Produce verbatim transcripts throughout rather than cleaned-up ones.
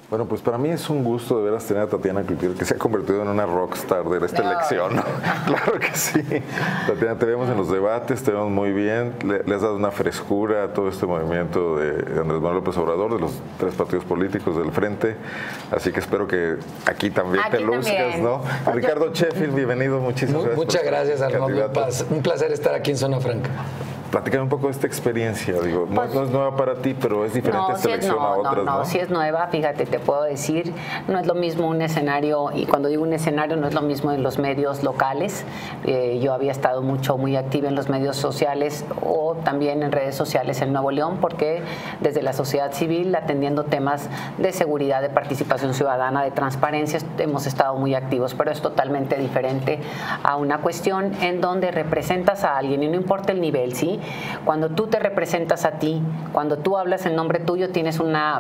Bueno, pues para mí es un gusto de veras tener a Tatiana Cloutier, que se ha convertido en una rockstar de esta no. elección, ¿no? Claro que sí. Tatiana, te vemos en los debates, te vemos muy bien, le, le has dado una frescura a todo este movimiento de Andrés Manuel López Obrador, de los tres partidos políticos del frente, así que espero que aquí también aquí te luzcas, también. ¿no? Pues Ricardo yo... Sheffield, bienvenido, muchísimas gracias. Muchas gracias, Arnoldo, un placer estar aquí en Zona Franca. Platícame un poco de esta experiencia, digo, pues, no, no es nueva para ti, pero es diferente no, esta si elección es, no, a otras, no, no, ¿no? sí es nueva, fíjate, te puedo decir, no es lo mismo un escenario, y cuando digo un escenario no es lo mismo en los medios locales, eh, yo había estado mucho, muy activa en los medios sociales o también en redes sociales en Nuevo León, porque desde la sociedad civil, atendiendo temas de seguridad, de participación ciudadana, de transparencia, hemos estado muy activos, pero es totalmente diferente a una cuestión en donde representas a alguien, y no importa el nivel, ¿sí? Cuando tú te representas a ti, cuando tú hablas en nombre tuyo, tienes una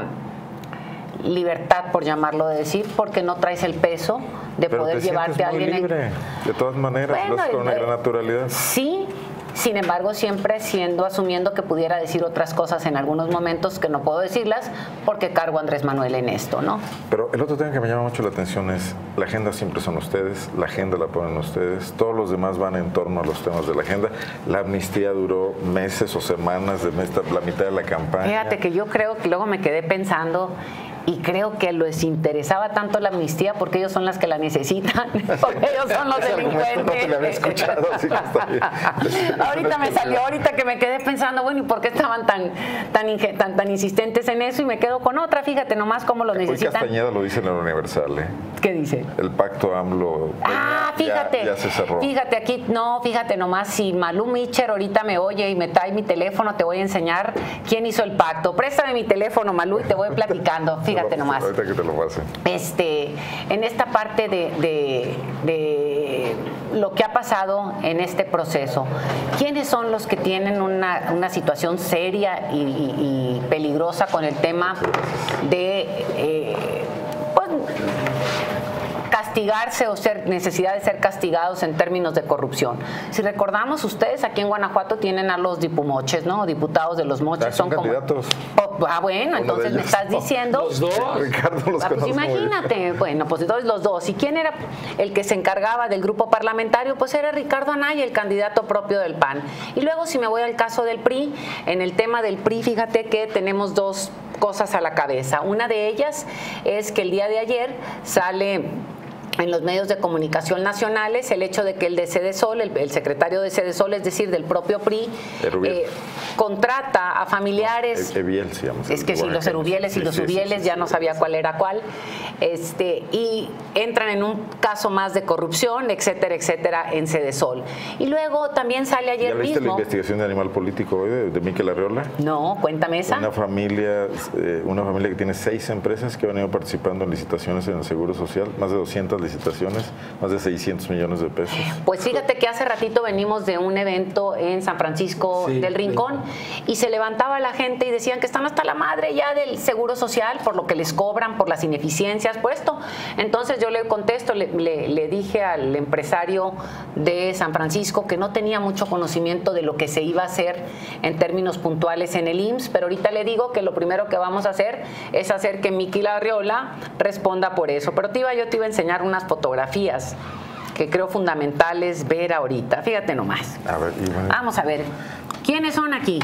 libertad, por llamarlo de decir, porque no traes el peso de Pero poder te llevarte a alguien. Libre, en... De todas maneras, bueno, lo haces con una eh, gran naturalidad. Sí. Sin embargo, siempre siendo, asumiendo que pudiera decir otras cosas en algunos momentos que no puedo decirlas porque cargo a Andrés Manuel en esto, ¿no? Pero el otro tema que me llama mucho la atención es, la agenda siempre son ustedes, la agenda la ponen ustedes, todos los demás van en torno a los temas de la agenda. La amnistía duró meses o semanas, de la mitad de la campaña. Fíjate que yo creo que luego me quedé pensando... Y creo que les interesaba tanto la amnistía porque ellos son las que la necesitan, porque ellos son los delincuentes. No te lo había escuchado, así que está bien. Ahorita me salió, ahorita que me quedé pensando, bueno, ¿y por qué estaban tan tan, tan tan insistentes en eso? Y me quedo con otra, fíjate nomás cómo lo necesitan. Hoy Castañeda lo dice en el Universal, ¿eh? ¿Qué dice? El pacto AMLO. Ah, fíjate, ya, ya se cerró. Fíjate aquí, no, fíjate nomás, si Malú Micher ahorita me oye y me trae mi teléfono, te voy a enseñar quién hizo el pacto. Préstame mi teléfono, Malú, y te voy platicando. Fíjate. Fíjate nomás. Ahorita que te lo pase. Este, en esta parte de, de, de lo que ha pasado en este proceso, ¿quiénes son los que tienen una, una situación seria y, y, y peligrosa con el tema de eh, pues, castigarse o ser necesidad de ser castigados en términos de corrupción? Si recordamos, ustedes aquí en Guanajuato tienen a los dipumoches, ¿no? Diputados de los moches. Son, son candidatos. Como, oh, ah, bueno, entonces me estás diciendo... Los dos. Ricardo los ah, pues imagínate, bueno, pues entonces los dos. ¿Y quién era el que se encargaba del grupo parlamentario? Pues era Ricardo Anaya, el candidato propio del P A N. Y luego, si me voy al caso del P R I, en el tema del P R I, fíjate que tenemos dos cosas a la cabeza. Una de ellas es que el día de ayer sale en los medios de comunicación nacionales el hecho de que el de Cedesol, el, el secretario de Cedesol, es decir, del propio P R I, eh, contrata a familiares. No, Eviel se llama. Es que sí, los Erubieles y sí, los sí, Ubieles, sí, sí, ya sí, no sabía sí, cuál era cuál, este, y entran en un caso más de corrupción, etcétera, etcétera, en Cedesol. Y luego también sale ayer mismo. ¿Ya viste mismo, la investigación de Animal Político hoy de, de Miquel Arriola? No, cuéntame esa. Una familia, eh, una familia que tiene seis empresas que han ido participando en licitaciones en el Seguro Social, más de doscientas licitaciones, más de seiscientos millones de pesos. Pues fíjate que hace ratito venimos de un evento en San Francisco sí, del Rincón sí. y se levantaba la gente y decían que están hasta la madre ya del Seguro Social por lo que les cobran, por las ineficiencias, por esto. Entonces yo le contesto, le, le, le dije al empresario de San Francisco que no tenía mucho conocimiento de lo que se iba a hacer en términos puntuales en el I M S S, pero ahorita le digo que lo primero que vamos a hacer es hacer que Miquel Arriola responda por eso. Pero te iba, yo te iba a enseñar unas fotografías que creo fundamentales ver ahorita. Fíjate nomás. A ver, Iván. Vamos a ver. ¿Quiénes son aquí?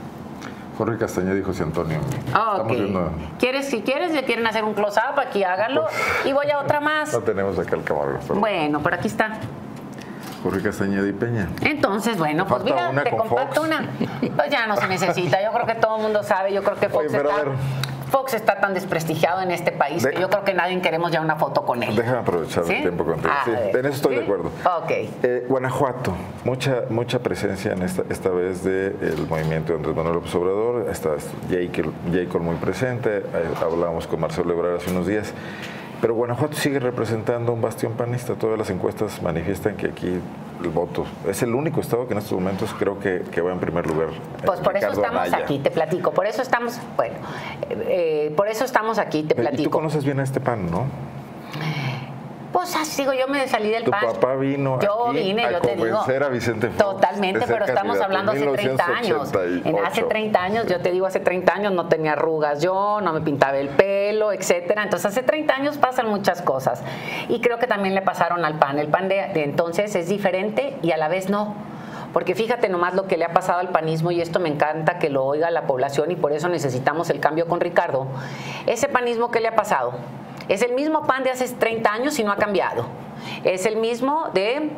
Jorge Castañeda y José Antonio. Oh, okay. viendo... ¿Quieres, si quieres, le quieren hacer un close-up, aquí hágalo. Pues, y voy a otra más. No tenemos acá el camarógrafo. Bueno, pero aquí está. Jorge Castañeda y Peña. Entonces, bueno, pues mira, te comparto una. Pues ya no se necesita. Yo creo que todo el mundo sabe. Yo creo que Fox Oye, está... Fox está tan desprestigiado en este país de... que yo creo que nadie queremos ya una foto con él. Déjame aprovechar ¿Sí? el tiempo contigo. Ah, sí, en eso estoy ¿sí? de acuerdo. Ok. Eh, Guanajuato, mucha mucha presencia en esta, esta vez del movimiento de Andrés Manuel López Obrador. Está Jacob muy presente. Eh, hablábamos con Marcelo Ebrard hace unos días. Pero Guanajuato sigue representando un bastión panista. Todas las encuestas manifiestan que aquí el voto es el único estado que en estos momentos creo que, que va en primer lugar. Pues por Ricardo eso estamos Anaya. aquí, te platico. Por eso estamos, bueno, eh, por eso estamos aquí, te platico. Y tú conoces bien a este P A N, ¿no? Pues así digo, yo me salí del tu P A N. Tu papá vino yo aquí vine, a yo te digo, convencer a Vicente Fox. Totalmente, pero estamos hablando hace treinta años. En hace treinta años, yo te digo, hace treinta años no tenía arrugas yo, no me pintaba el pelo, etcétera. Entonces, hace treinta años pasan muchas cosas. Y creo que también le pasaron al P A N. El P A N de, de entonces es diferente y a la vez no. Porque fíjate nomás lo que le ha pasado al panismo, y esto me encanta que lo oiga la población, y por eso necesitamos el cambio con Ricardo. Ese panismo, ¿qué le ha pasado? Es el mismo P A N de hace treinta años y no ha cambiado. Es el mismo de,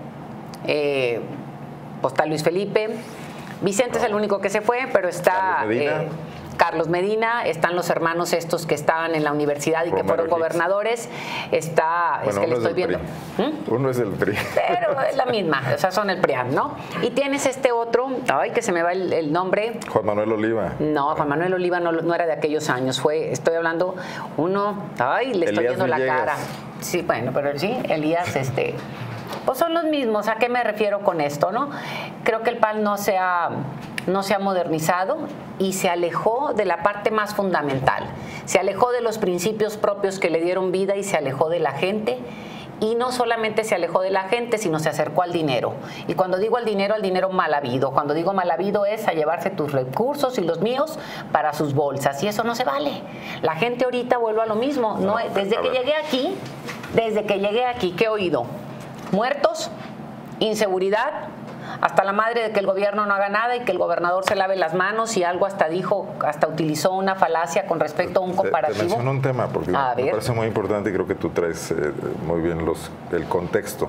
eh, pues está Luis Felipe, Vicente es el único que se fue, pero está Carlos Medina, eh, Carlos Medina, están los hermanos estos que estaban en la universidad y Romero que fueron Hicks. gobernadores, está, bueno, es que le estoy viendo. P R I. ¿Mm? Uno es el P R I. Pero es la misma, o sea, son el P R I A M, ¿no? Y tienes este otro, ay, que se me va el, el nombre. Juan Manuel Oliva. No, Juan Manuel Oliva no, no era de aquellos años, fue, estoy hablando, uno, ay, le estoy Elías viendo Villegas. la cara. Sí, bueno, pero sí, Elías, este, pues son los mismos. ¿A qué me refiero con esto, no? Creo que el P A N no se ha, no se ha modernizado y se alejó de la parte más fundamental. Se alejó de los principios propios que le dieron vida y se alejó de la gente. Y no solamente se alejó de la gente, sino se acercó al dinero. Y cuando digo al dinero, al dinero mal habido. Cuando digo mal habido es a llevarse tus recursos y los míos para sus bolsas. Y eso no se vale. La gente ahorita vuelve a lo mismo. No, desde que llegué aquí, desde que llegué aquí, ¿qué he oído? Muertos, inseguridad, hasta la madre de que el gobierno no haga nada y que el gobernador se lave las manos, y algo hasta dijo, hasta utilizó una falacia con respecto a un comparativo. Te, te menciono un tema porque a me ver. parece muy importante y creo que tú traes eh, muy bien los, el contexto.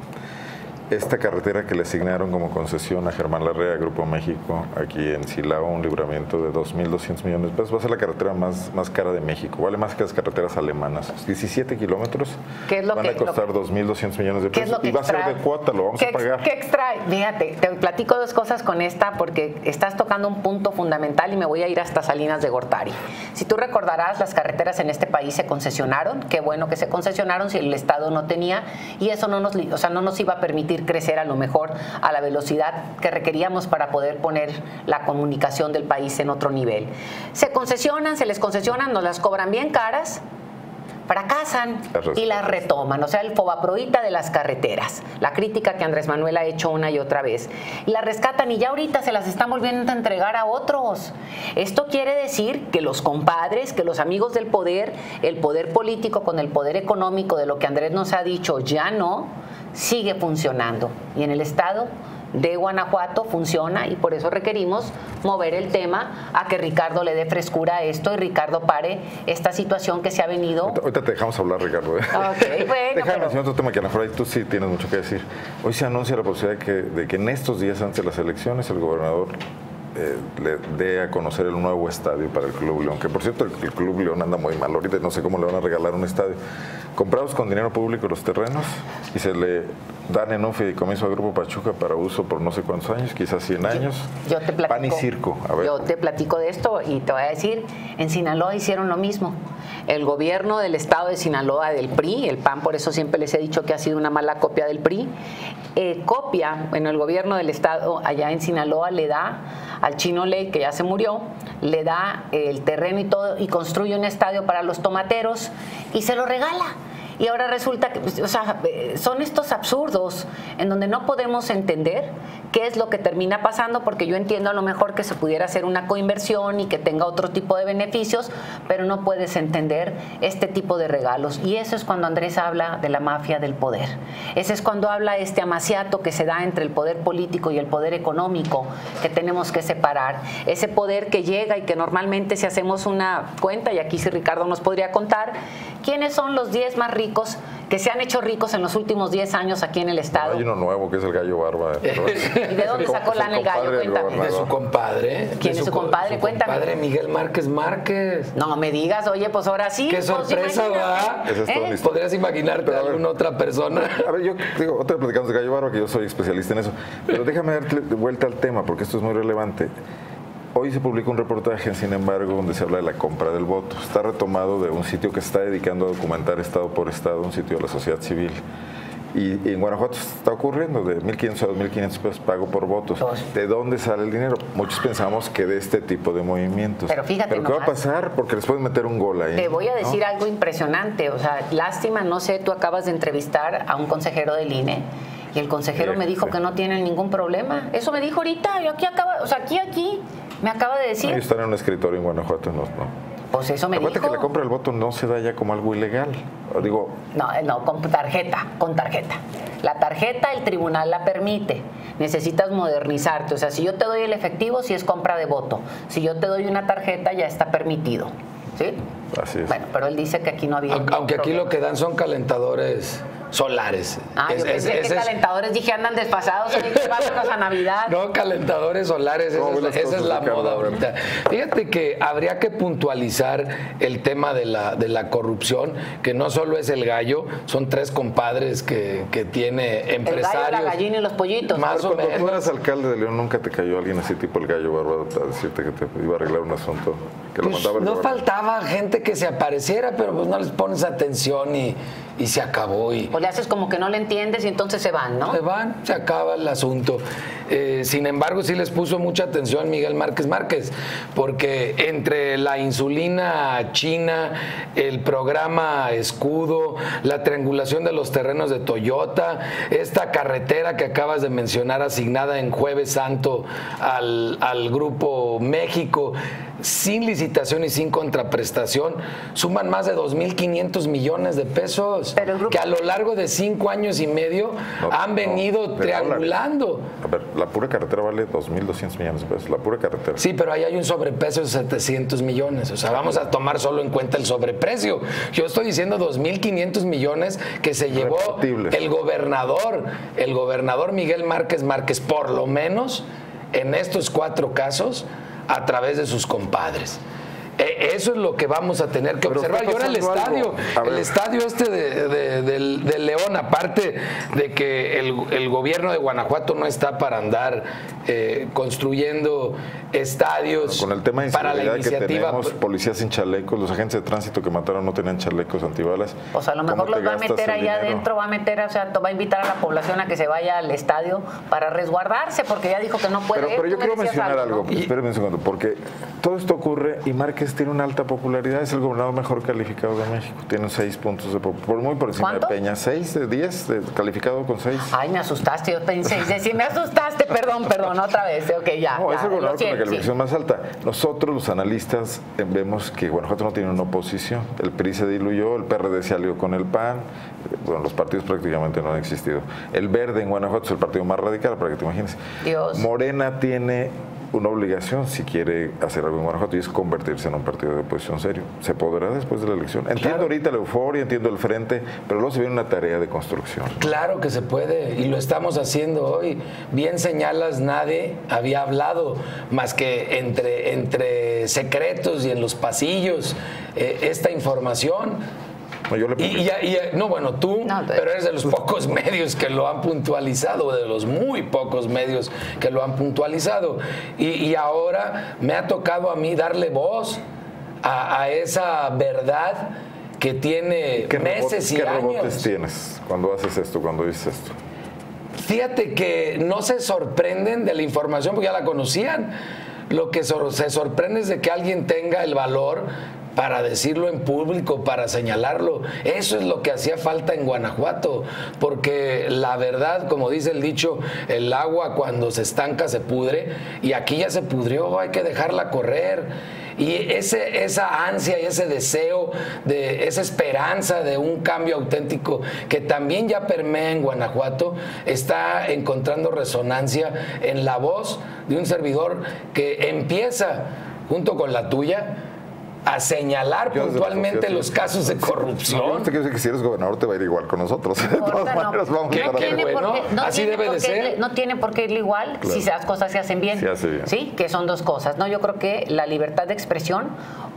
Esta carretera que le asignaron como concesión a Germán Larrea, Grupo México, aquí en Silao, un libramiento de dos mil doscientos millones de pesos, va a ser la carretera más, más cara de México, vale más que las carreteras alemanas. diecisiete kilómetros ¿Qué es lo van que, a costar lo, dos mil doscientos millones de ¿qué es pesos lo que y va extrae? a ser de cuota, lo vamos ¿Qué, a pagar. ¿Qué extrae? Fíjate, te platico dos cosas con esta porque estás tocando un punto fundamental y me voy a ir hasta Salinas de Gortari. Si tú recordarás, las carreteras en este país se concesionaron, qué bueno que se concesionaron si el Estado no tenía, y eso no nos, o sea, no nos iba a permitir crecer a lo mejor a la velocidad que requeríamos para poder poner la comunicación del país en otro nivel. Se concesionan, se les concesionan, nos las cobran bien caras, fracasan y las retoman, o sea, el fobaproíta de las carreteras, la crítica que Andrés Manuel ha hecho una y otra vez, y la rescatan y ya ahorita se las están volviendo a entregar a otros. Esto quiere decir que los compadres, que los amigos del poder, el poder político con el poder económico, de lo que Andrés nos ha dicho, ya no, sigue funcionando, y en el estado de Guanajuato funciona, y por eso requerimos mover el tema a que Ricardo le dé frescura a esto y Ricardo pare esta situación que se ha venido. Ahorita, ahorita te dejamos hablar, Ricardo. ¿eh? Okay, bueno, Déjame pero... mencionar otro tema que a lo mejor ahí tú sí tienes mucho que decir. Hoy se anuncia la posibilidad de que, de que en estos días antes de las elecciones el gobernador Eh, le dé a conocer el nuevo estadio para el Club León, que por cierto el, el Club León anda muy mal ahorita, no sé cómo le van a regalar un estadio. Comprados con dinero público los terrenos y se le dan en un fideicomiso al Grupo Pachuca para uso por no sé cuántos años, quizás cien años. Yo, yo te platico, pan y circo. A ver. Yo te platico de esto y te voy a decir, en Sinaloa hicieron lo mismo. El gobierno del estado de Sinaloa, del P R I, el P A N, por eso siempre les he dicho que ha sido una mala copia del P R I, eh, copia, bueno, el gobierno del estado allá en Sinaloa le da al Chino Ley, que ya se murió, le da el terreno y todo y construye un estadio para los tomateros y se lo regala. Y ahora resulta que, o sea, son estos absurdos en donde no podemos entender qué es lo que termina pasando, porque yo entiendo a lo mejor que se pudiera hacer una coinversión y que tenga otro tipo de beneficios, pero no puedes entender este tipo de regalos. Y eso es cuando Andrés habla de la mafia del poder. Ese es cuando habla este amaciato que se da entre el poder político y el poder económico, que tenemos que separar. Ese poder que llega y que normalmente, si hacemos una cuenta, y aquí sí Ricardo nos podría contar, ¿quiénes son los diez más ricos que se han hecho ricos en los últimos diez años aquí en el estado? Hay uno nuevo que es el Gallo Barba. ¿Y de dónde sacó lana el gallo? Cuéntame. De su compadre. ¿Quién es su compadre? Su Cuéntame. Compadre Miguel Márquez Márquez. No me digas, oye, pues ahora sí. Qué pues, sorpresa, va. Esa es toda ¿Eh? una historia. Podrías imaginarte a alguna otra persona. A ver, yo digo, otra vez platicamos de Gallo Barba, que yo soy especialista en eso. Pero déjame darte vuelta al tema, porque esto es muy relevante. Hoy se publica un reportaje, sin embargo, donde se habla de la compra del voto. Está retomado de un sitio que se está dedicando a documentar estado por estado, un sitio de la sociedad civil. Y, y en Guanajuato está ocurriendo de mil quinientos a dos mil quinientos pesos pago por votos. Dos. ¿De dónde sale el dinero? Muchos pensamos que de este tipo de movimientos. Pero fíjate ¿Pero qué nomás, va a pasar? Porque les pueden meter un gol ahí. Te voy a decir ¿no? algo impresionante. O sea, lástima, no sé, tú acabas de entrevistar a un consejero del I N E y el consejero sí, me dijo sí. que no tienen ningún problema. Eso me dijo ahorita. Yo aquí acaba, o sea, aquí, aquí, me acaba de decir. Ellos están en un escritorio en Guanajuato, no. no. Pues eso me Acuérdate dijo. que la compra del voto no se da ya como algo ilegal. O digo, No, no, con tarjeta, con tarjeta. La tarjeta el tribunal la permite. Necesitas modernizarte. O sea, si yo te doy el efectivo, sí es compra de voto. Si yo te doy una tarjeta, ya está permitido. ¿Sí? así es. Bueno, pero él dice que aquí no había. Aunque, aunque aquí lo que dan son calentadores solares. Ah, Es- yo es- pensé ese que es- calentadores, dije, andan desfasados, oye, ¿qué vámonos a Navidad? No, calentadores solares, esa ¿Cómo es, ves las esa es cosas, la Ricardo? moda A ver. ahorita. Fíjate que habría que puntualizar el tema de la, de la corrupción, que no solo es el gallo, son tres compadres que, que tiene El gallo, empresarios. la gallina y los pollitos. Más Pero o cuando tú menos. eras alcalde de León, ¿nunca te cayó alguien así tipo el gallo bárbaro a decirte que te iba a arreglar un asunto? Que lo Pues mandaba el no gobernador? faltaba gente que se apareciera, pero pues no les pones atención y, y se acabó. Y, O le haces como que no le entiendes y entonces se van, ¿no? Se van, se acaba el asunto. Eh, sin embargo, sí les puso mucha atención Miguel Márquez Márquez, porque entre la insulina china, el programa Escudo, la triangulación de los terrenos de Toyota, esta carretera que acabas de mencionar asignada en Jueves Santo al, al Grupo México, sin licitación y sin contraprestación, suman más de dos mil quinientos millones de pesos, Pero el grupo- que a lo largo de cinco años y medio No, han venido no, de triangulando. A ver, la pura carretera vale dos mil doscientos millones de pesos, la pura carretera. Sí, pero ahí hay un sobreprecio de setecientos millones. O sea, vamos a tomar solo en cuenta el sobreprecio. Yo estoy diciendo dos mil quinientos millones que se llevó Repetibles. el gobernador, el gobernador Miguel Márquez Márquez, por lo menos en estos cuatro casos, a través de sus compadres. Eh, Eso es lo que vamos a tener que Pero observar. está Y ahora el pasando estadio, algo. A el ver. estadio este de, de- del, del León, aparte de que el, el gobierno de Guanajuato no está para andar eh, construyendo estadios Con el tema de para la inseguridad que iniciativa. tenemos, policías sin chalecos, los agentes de tránsito que mataron no tenían chalecos antibalas. O sea, a lo ¿Cómo mejor te los va a gastas meter el ahí dinero? adentro, va a meter, o sea, va a invitar a la población a que se vaya al estadio para resguardarse, porque ya dijo que no puede. Pero, pero yo Tú me quiero decías mencionar algo, ¿no? pues, espérenme un segundo, porque todo esto ocurre y Márquez tiene una alta popularidad, es el gobernador mejor calificado de México, tiene seis puntos de popularidad, por muy por encima ¿Cuánto? de Peña, seis de diez, de- calificado con seis. Ay, me asustaste, yo pensé, dice, sí, me asustaste, perdón, perdón, otra vez, ok, ya. No, ya, es el lo gobernador con la siento, calificación sí. más alta. Nosotros, los analistas, eh, vemos que Guanajuato no tiene una oposición. El P R I se diluyó, el P R D se alió con el P A N, eh, bueno, los partidos prácticamente no han existido. El Verde en Guanajuato es el partido más radical, para que te imagines. Dios. Morena tiene una obligación si quiere hacer algo en Guanajuato y es convertirse en un partido de oposición serio. Se podrá después de la elección. Entiendo Claro. ahorita la euforia, entiendo el frente, pero luego se viene una tarea de construcción. Claro que se puede y lo estamos haciendo hoy. Bien señalas, nadie había hablado más que entre, entre secretos y en los pasillos eh, esta información. No, yo le Y, y- y- no, bueno, tú, No, pero eres de los pocos medios que lo han puntualizado, de los muy pocos medios que lo han puntualizado. Y, y ahora me ha tocado a mí darle voz a, a esa verdad que tiene ¿Qué, meses rebotes, y ¿qué rebotes años. tienes cuando haces esto, cuando dices esto? Fíjate que no se sorprenden de la información porque ya la conocían. Lo que sor- se sorprende es de que alguien tenga el valor para decirlo en público, para señalarlo. Eso es lo que hacía falta en Guanajuato, porque la verdad, como dice el dicho, el agua cuando se estanca se pudre, y aquí ya se pudrió, hay que dejarla correr. Y ese, esa ansia y ese deseo, de esa esperanza de un cambio auténtico que también ya permea en Guanajuato, está encontrando resonancia en la voz de un servidor que empieza, junto con la tuya, a señalar Yo desde la puntualmente asociación- los casos de No, yo corrupción. no te quiero decir que si eres gobernador te va a ir igual con nosotros. De importa, todas no. maneras vamos ¿Qué- a estar qué haciendo- bueno? Así tiene debe de por qué ser. irle- no tiene por qué irle igual Claro. si las cosas se hacen bien. Se hace bien. Sí, que son dos cosas, ¿no? Yo creo que la libertad de expresión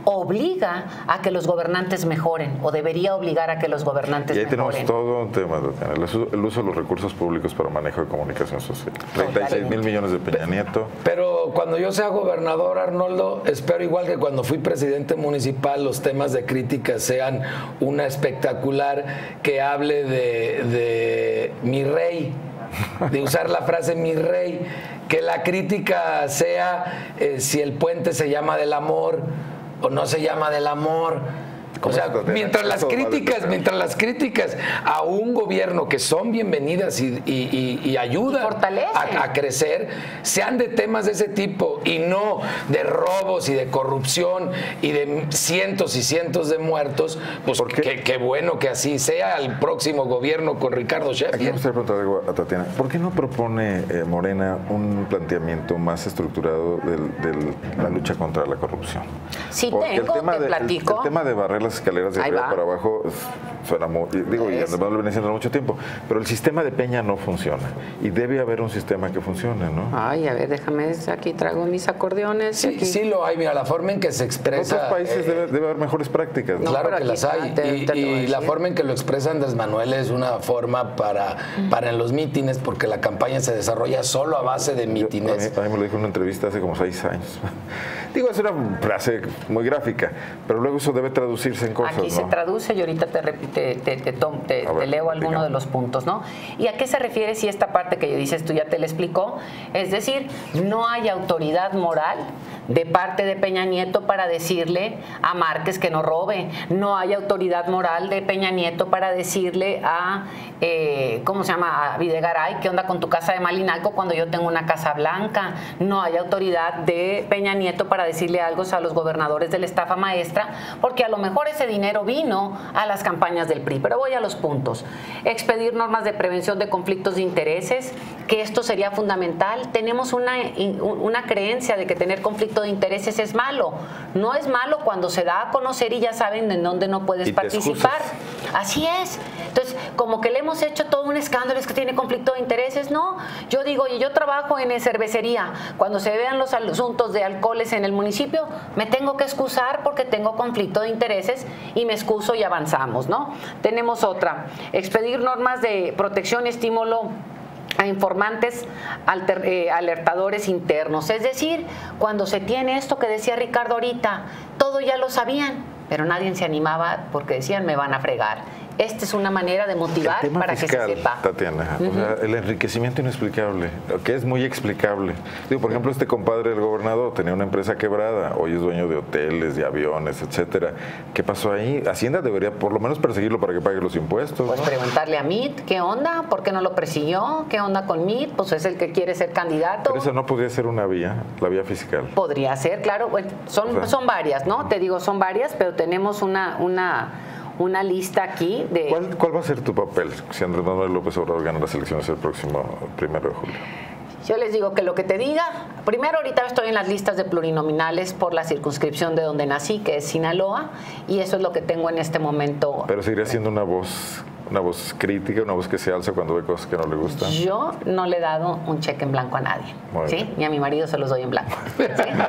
obliga a que los gobernantes mejoren o debería obligar a que los gobernantes mejoren. Y ahí mejoren. tenemos todo un tema, el uso, el uso de los recursos públicos para manejo de comunicación social. treinta y seis mil millones de Peña Nieto. Pero cuando yo sea gobernador, Arnoldo, espero igual que cuando fui presidente municipal, los temas de crítica sean una espectacular que hable de, de mi rey, de usar la frase mi rey, que la crítica sea eh, si el puente se llama del amor o no se llama del amor. O sea, mientras las críticas, mientras las críticas a un gobierno que son bienvenidas y, y, y, y ayudan a, a crecer, sean de temas de ese tipo y no de robos y de corrupción y de cientos y cientos de muertos, pues qué que bueno que así sea el próximo gobierno con Ricardo Sheffield. Aquí me gustaría preguntar algo a Tatiana. ¿Por qué no propone eh, Morena un planteamiento más estructurado de la lucha contra la corrupción? Sí, Porque tengo, el tema te de, platico. El, el tema de barrer las escaleras de arriba para abajo suena muy, digo, y además lo viene haciendo mucho tiempo, pero el sistema de Peña no funciona y debe haber un sistema que funcione, ¿no? Ay, a ver, déjame, aquí traigo mis acordeones. Sí, aquí. sí lo hay, mira, la forma en que se expresa. En otros países eh, debe, debe haber mejores prácticas, ¿no? No, claro que aquí, las hay. te, y te y la forma en que lo expresa Andrés Manuel es una forma para, para en los mítines, porque la campaña se desarrolla solo a base de mítines. Yo, a, mí, a mí me lo dijo en una entrevista hace como seis años. Digo, es una frase muy gráfica, pero luego eso debe traducirse en cosas, Aquí ¿no? se traduce y ahorita te, te, te, te, te, te ver, leo alguno digamos. de los puntos, ¿no? ¿Y a qué se refiere si esta parte que dices tú ya te la explicó? Es decir, no hay autoridad moral de parte de Peña Nieto para decirle a Márquez que no robe. No hay autoridad moral de Peña Nieto para decirle a, eh, ¿cómo se llama? A Videgaray, ¿qué onda con tu casa de Malinalco cuando yo tengo una casa blanca? No hay autoridad de Peña Nieto para decirle algo a los gobernadores de la estafa maestra, porque a lo mejor ese dinero vino a las campañas del P R I. Pero voy a los puntos. Expedir normas de prevención de conflictos de intereses, que esto sería fundamental. Tenemos una, una creencia de que tener conflicto de intereses es malo. No es malo cuando se da a conocer y ya saben en dónde no puedes participar. Así es. Entonces, como que le hemos hecho todo un escándalo, es que tiene conflicto de intereses. No, yo digo, oye, yo trabajo en cervecería. Cuando se vean los asuntos de alcoholes en el municipio, me tengo que excusar porque tengo conflicto de intereses y me excuso y avanzamos, ¿no? Tenemos otra, expedir normas de protección y estímulo a informantes alter, eh, alertadores internos. Es decir, cuando se tiene esto que decía Ricardo ahorita, todo ya lo sabían, pero nadie se animaba porque decían me van a fregar. Esta es una manera de motivar para fiscal, que se sepa. Tatiana, uh-huh. o sea, el enriquecimiento inexplicable, que es muy explicable. Digo, por ejemplo, este compadre del gobernador tenía una empresa quebrada, hoy es dueño de hoteles, de aviones, etcétera. ¿Qué pasó ahí? Hacienda debería por lo menos perseguirlo para que pague los impuestos. Pues ¿no? preguntarle a M I T, ¿qué onda? ¿Por qué no lo persiguió? ¿Qué onda con M I T? Pues es el que quiere ser candidato. Pero esa no podría ser una vía, la vía fiscal. Podría ser, claro. Bueno, son, o sea, son varias, ¿no? Te digo, son varias, pero tenemos una... una una lista aquí de... ¿Cuál, ¿Cuál va a ser tu papel si Andrés Manuel López Obrador gana las elecciones el próximo primero de julio? Yo les digo que lo que te diga, primero ahorita estoy en las listas de plurinominales por la circunscripción de donde nací, que es Sinaloa, y eso es lo que tengo en este momento. Pero seguiría siendo una voz... Una voz crítica, una voz que se alza cuando ve cosas que no le gustan. Yo no le he dado un cheque en blanco a nadie, Muy ¿sí? bien. Ni a mi marido se los doy en blanco, ¿sí?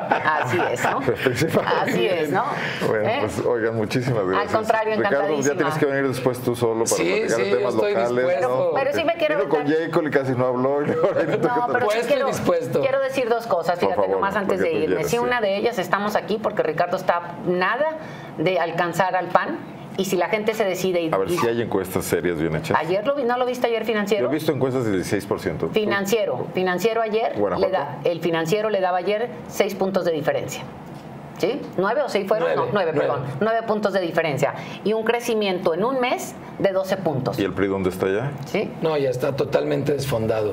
Así es, ¿no? Así es, ¿no? Bueno, ¿Eh? pues, oigan, muchísimas gracias. Al contrario, encantadísima. Ricardo, ya tienes que venir después tú solo para sí, platicar sí, temas yo estoy locales. dispuesto. ¿no? Pero sí me quiero Vino con aventar. Jacob y casi no habló. Y ahora le toca No, pero Pues sí estoy quiero, dispuesto. quiero decir dos cosas, Por fíjate, favor, nomás lo antes que de tú irme. quieras, Sí, sí. una de ellas, estamos aquí porque Ricardo está nada de alcanzar al P A N, y si la gente se decide... Y, A ver y- si hay encuestas serias bien hechas. Ayer lo vi, ¿no lo viste ayer, Yo Financiero? he visto encuestas del dieciséis por ciento. Financiero, Financiero ayer, Guanajuato. le da, el Financiero le daba ayer seis puntos de diferencia. ¿Sí? ¿Nueve o seis fueron? Nueve, no, nueve, nueve. perdón. Nueve puntos de diferencia. Y un crecimiento en un mes de doce puntos. ¿Y el P R I dónde está ya? ¿Sí? No, ya está totalmente desfondado.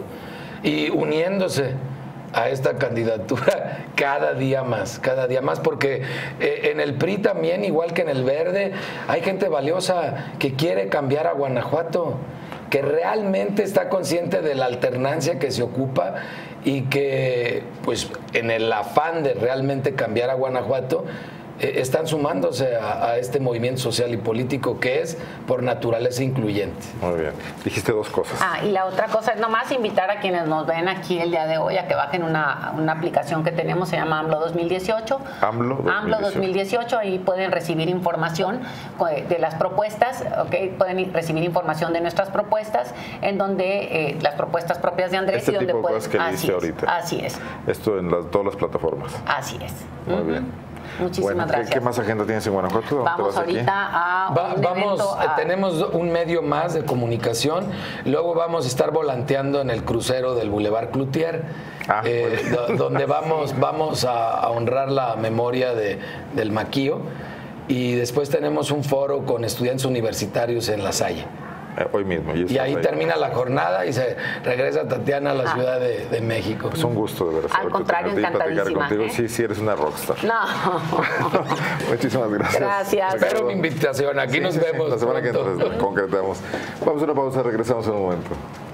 Y uniéndose a esta candidatura cada día más, cada día más, porque eh, en el P R I también, igual que en el Verde, hay gente valiosa que quiere cambiar a Guanajuato, que realmente está consciente de la alternancia que se ocupa y que, pues, en el afán de realmente cambiar a Guanajuato, eh, están sumándose a, a este movimiento social y político que es por naturaleza incluyente. Muy bien. Dijiste dos cosas. Ah, y la otra cosa es nomás invitar a quienes nos ven aquí el día de hoy a que bajen una, una aplicación que tenemos, se llama AMLO dos mil dieciocho. AMLO dos mil dieciocho. AMLO dos mil dieciocho, ahí pueden recibir información de las propuestas, ¿okay? Pueden recibir información de nuestras propuestas, en donde eh, las propuestas propias de Andrés este y donde tipo de pueden... cosas que así leíste es, ahorita. así es. Esto en las, todas las plataformas. Así es. Muy Uh-huh. bien. Muchísimas bueno, ¿qué, gracias. ¿qué más agenda tienes en Guanajuato? Vamos ahorita a un Va, vamos, evento a... tenemos un medio más de comunicación, luego vamos a estar volanteando en el crucero del Boulevard Cloutier, ah, eh, do, donde vamos, vamos a, a honrar la memoria de, del Maquío, y después tenemos un foro con estudiantes universitarios en La Salle. Eh, hoy mismo. Y, Y ahí ahí termina la jornada y se regresa Tatiana a la Ah. Ciudad de, de México. Es un gusto de verdad. Al contrario, encantadísima, ¿eh? Sí, sí, eres una rockstar. No. Muchísimas gracias. Gracias. Espero mi invitación, aquí Sí, nos sí, sí, vemos. la semana que pronto. entra concretamos. Vamos a una pausa, regresamos en un momento.